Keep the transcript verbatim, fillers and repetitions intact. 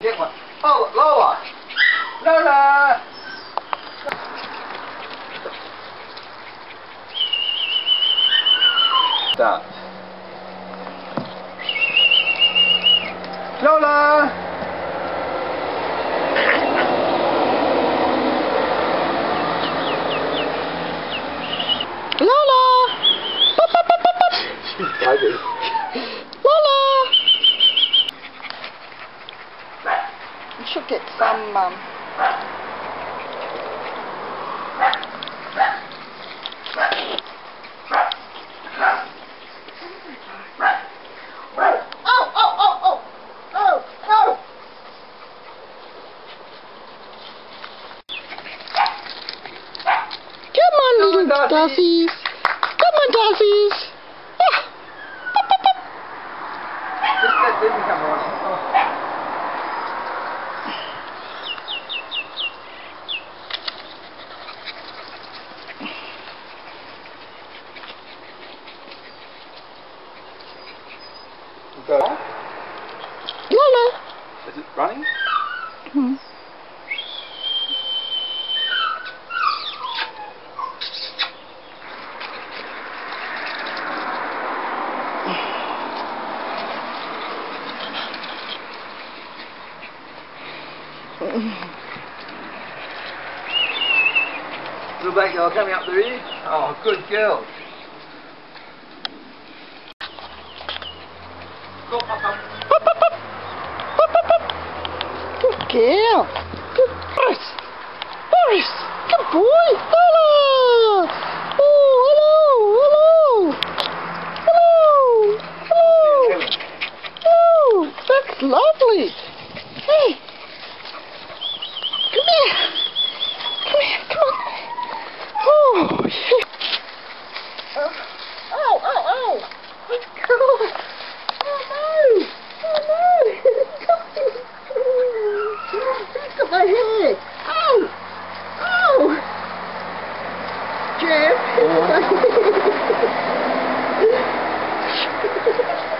Get one. Oh, Lola! Lola! Start. Lola! Lola! Pop, pop, pop, pop, pop. Tigers. Lola! You should get some, um... Oh, oh, oh, oh! Oh, oh! Come on, little Dussies! Come on, Dussies! Ah. Pop, pop, pop. This bit didn't come on. Oh. Go. Lola! Is it running? Hmm. Little black girl coming up the rear. Oh, good girl. Go, up, up. Pop, pop, pop. Pop, pop, pop. Good girl. Good Boris. Boris. Good boy. Lola. Oh, hello. Hello. Hello. Hello. Hello. That's lovely. Hey. Come here. Come here. Come on. Oh, yeah. Oh, oh, oh, oh. Let's go. Oh no! Oh no! He's got my head! Oh! Oh! Jeff!